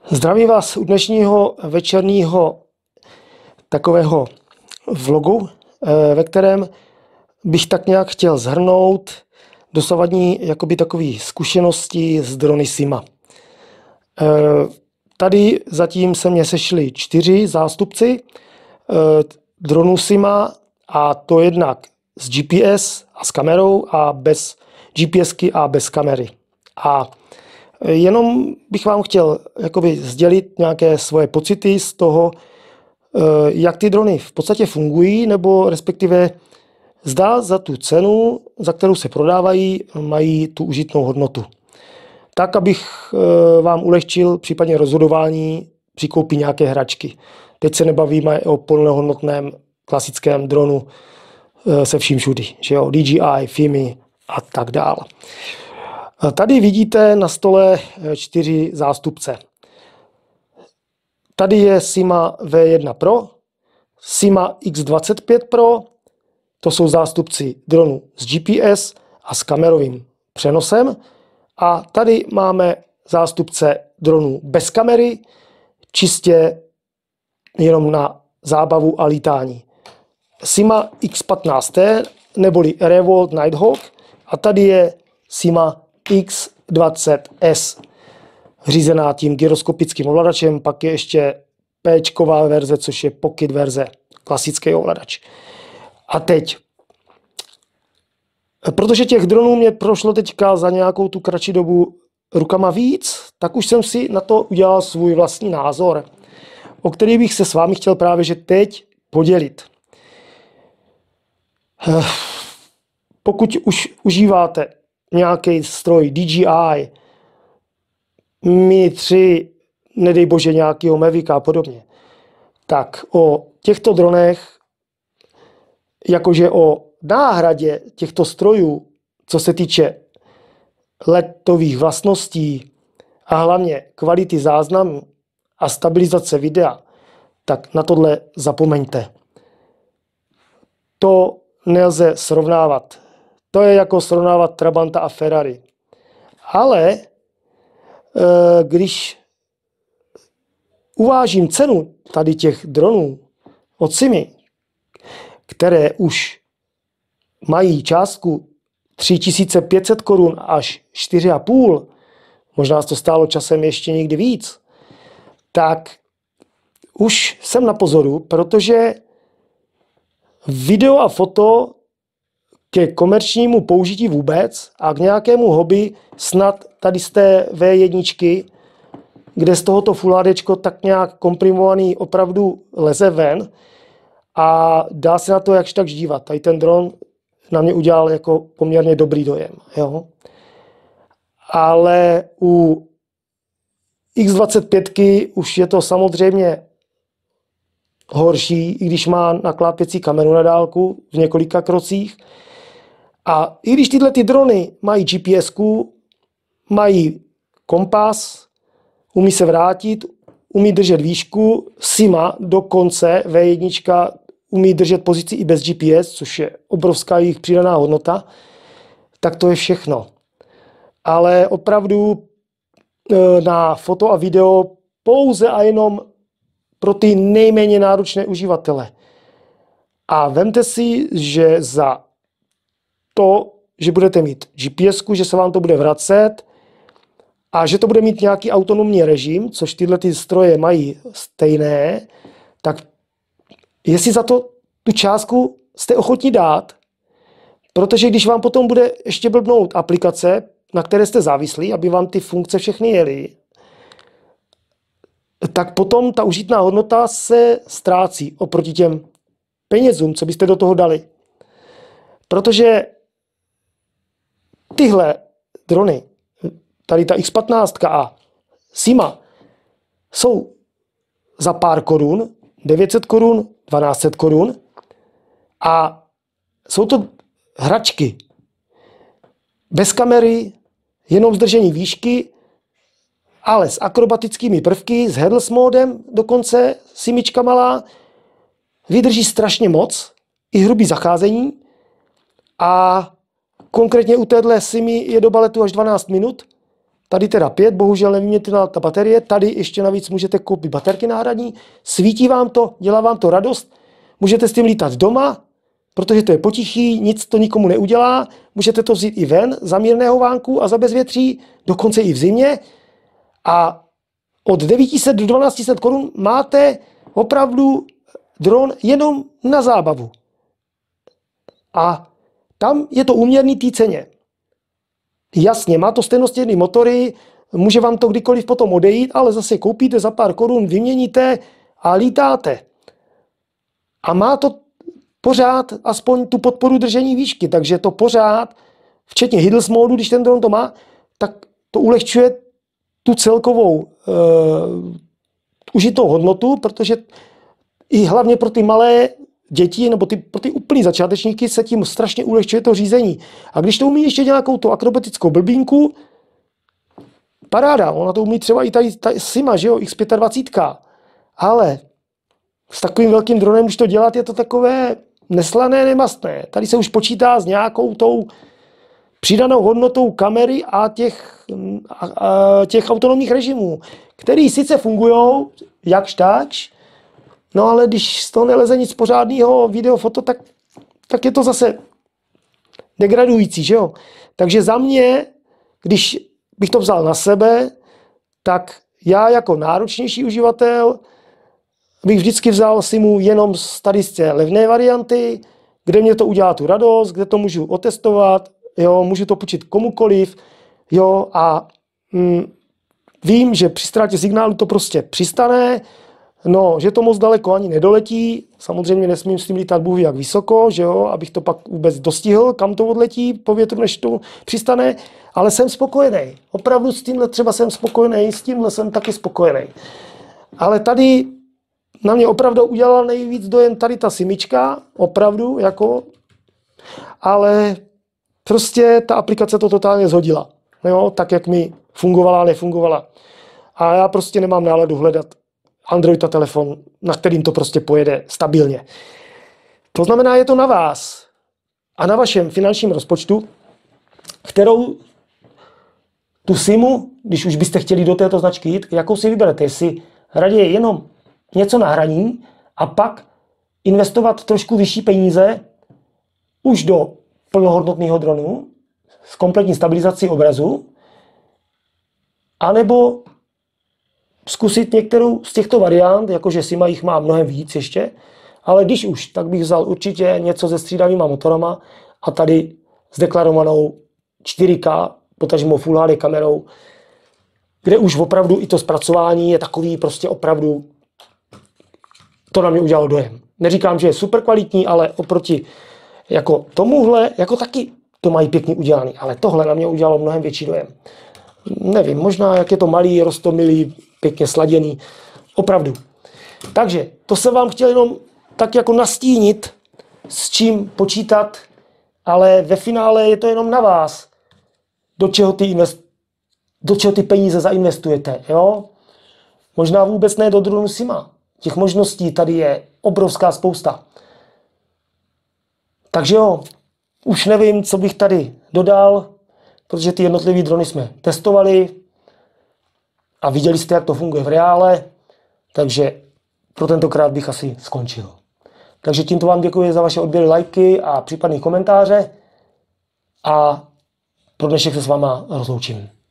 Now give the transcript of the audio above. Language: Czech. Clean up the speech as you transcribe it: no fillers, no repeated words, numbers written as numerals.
Zdravím vás u dnešního večerního takového vlogu, ve kterém bych tak nějak chtěl shrnout dosavadní jakoby takové zkušenosti s drony SIMA. Tady zatím se mě sešli 4 zástupci dronů SIMA, a to jednak s GPS a s kamerou a bez GPSky a bez kamery. A jenom bych vám chtěl jakoby sdělit nějaké svoje pocity z toho, jak ty drony v podstatě fungují, nebo respektive zda za tu cenu, za kterou se prodávají, mají tu užitnou hodnotu. Tak, abych vám ulehčil případně rozhodování při koupi nějaké hračky. Teď se nebavíme o plnohodnotném klasickém dronu se vším všudy, že jo, DJI, FIMI a tak dále. Tady vidíte na stole 4 zástupce. Tady je SIMA V1 Pro, SIMA X25 Pro, to jsou zástupci dronů s GPS a s kamerovým přenosem. A tady máme zástupce dronů bez kamery, čistě jenom na zábavu a lítání. SIMA X15T neboli Revolt Nighthawk, a tady je SIMA X20S, řízená tím gyroskopickým ovladačem, pak je ještě P-čková verze, což je pocket verze, klasický ovladač. A teď, protože těch dronů mě prošlo teďka za nějakou tu kratší dobu rukama víc, tak už jsem si na to udělal svůj vlastní názor, o který bych se s vámi chtěl právě že teď podělit. Pokud už užíváte nějaký stroj DJI, Mini 3, nedej bože nějakého Mavica a podobně, tak o těchto dronech, jakože o náhradě těchto strojů, co se týče letových vlastností a hlavně kvality záznamu a stabilizace videa, tak na tohle zapomeňte. To nelze srovnávat. To je jako srovnávat Trabanta a Ferrari. Ale když uvážím cenu tady těch dronů od SIMy, které už mají částku 3500 korun až 4,5, možná to stálo časem ještě někdy víc, tak už jsem na pozoru, protože video a foto ke komerčnímu použití vůbec a k nějakému hobby snad tady z té V1, kde z tohoto Full HDčko tak nějak komprimovaný opravdu leze ven a dá se na to jakž tak dívat. Tady ten dron na mě udělal jako poměrně dobrý dojem. Jo? Ale u X25 už je to samozřejmě horší, i když má naklápěcí kameru na dálku v několika krocích. A i když tyhle ty drony mají GPSku, mají kompas, umí se vrátit, umí držet výšku, SIMA dokonce V1 umí držet pozici i bez GPS, což je obrovská jejich přidaná hodnota, tak to je všechno. Ale opravdu na foto a video pouze a jenom pro ty nejméně náročné uživatele. A vemte si, že za to, že budete mít GPSku, že se vám to bude vracet a že to bude mít nějaký autonomní režim, což tyhle ty stroje mají stejné, tak jestli za to tu částku jste ochotní dát, protože když vám potom bude ještě blbnout aplikace, na které jste závislí, aby vám ty funkce všechny jely, tak potom ta užitná hodnota se ztrácí oproti těm penězům, co byste do toho dali. Protože tyhle drony, tady ta X15 a SIMA, jsou za pár korun, 900 korun, 1200 korun, a jsou to hračky bez kamery, jenom zdržení výšky, ale s akrobatickými prvky, s headless módem dokonce, SIMička malá, vydrží strašně moc, i hrubý zacházení, a konkrétně u téhle SIMy je doba letu až 12 minut, Tady teda 5, bohužel nevyměnitelná ta baterie. Tady ještě navíc můžete koupit baterky náhradní. Svítí vám to, dělá vám to radost. Můžete s tím lítat doma, protože to je potichý, nic to nikomu neudělá. Můžete to vzít i ven za mírného vánku a za bezvětří, dokonce i v zimě. A od 900 do 1200 korun máte opravdu dron jenom na zábavu. A tam je to úměrný té ceně. Jasně, má to stejnostěrný motory, může vám to kdykoliv potom odejít, ale zase koupíte za pár korun, vyměníte a lítáte. A má to pořád aspoň tu podporu držení výšky, takže to pořád, včetně Hiddles módu, když ten dron to má, tak to ulehčuje tu celkovou užitou hodnotu, protože i hlavně pro ty malé děti nebo pro ty úplný začátečníky se tím strašně ulehčuje to řízení. A když to umí ještě nějakou tu akrobatickou blbínku, paráda, ona to umí třeba i tady Sima, že jo, X25, ale s takovým velkým dronem, když to dělat, je to takové neslané, nemastné. Tady se už počítá s nějakou tou přidanou hodnotou kamery a těch autonomních režimů, který sice fungují jakž takž, no ale když z toho neleze nic pořádného video, foto, tak je to zase degradující, že jo. Takže za mě, když bych to vzal na sebe, tak já jako náročnější uživatel bych vždycky vzal Simu jenom tady z té levné varianty, kde mě to udělá tu radost, kde to můžu otestovat, jo, můžu to půjčit komukoliv, jo, a vím, že při ztrátě signálu to prostě přistane, no, že to moc daleko ani nedoletí, samozřejmě nesmím s tím lítat bůh jak vysoko, že jo, abych to pak vůbec dostihl, kam to odletí po větru, než to přistane, ale jsem spokojený. Opravdu s tímhle třeba jsem spokojený, s tímhle jsem taky spokojený. Ale tady na mě opravdu udělala nejvíc dojem tady ta Simička, opravdu, jako, ale prostě ta aplikace to totálně zhodila, jo, tak jak mi fungovala, nefungovala. A já prostě nemám náladu hledat Android a telefon, na kterým to prostě pojede stabilně. To znamená, je to na vás a na vašem finančním rozpočtu, kterou tu Simu, když už byste chtěli do této značky jít, jakou si vyberete, jestli raději jenom něco na hraní a pak investovat trošku vyšší peníze už do plnohodnotného dronu s kompletní stabilizací obrazu, anebo zkusit některou z těchto variant, jakože Sima jich má mnohem víc ještě, ale když už, tak bych vzal určitě něco se střídavýma motorama a tady s deklarovanou 4K, potažmo Full HD kamerou, kde už opravdu i to zpracování je takový prostě opravdu, to na mě udělalo dojem. Neříkám, že je super kvalitní, ale oproti jako tomuhle, jako taky to mají pěkně udělaný, ale tohle na mě udělalo mnohem větší dojem. Nevím, možná jak je to malý, roztomilý, pěkně sladěný, opravdu. Takže to jsem vám chtěl jenom tak jako nastínit, s čím počítat, ale ve finále je to jenom na vás, do čeho ty peníze zainvestujete, jo? Možná vůbec ne do dronu Sima. Těch možností tady je obrovská spousta. Takže jo, už nevím, co bych tady dodal, protože ty jednotlivé drony jsme testovali a viděli jste, jak to funguje v reále, takže pro tentokrát bych asi skončil. Takže tímto vám děkuji za vaše odběry, lajky a případné komentáře a pro dnešek se s váma rozloučím.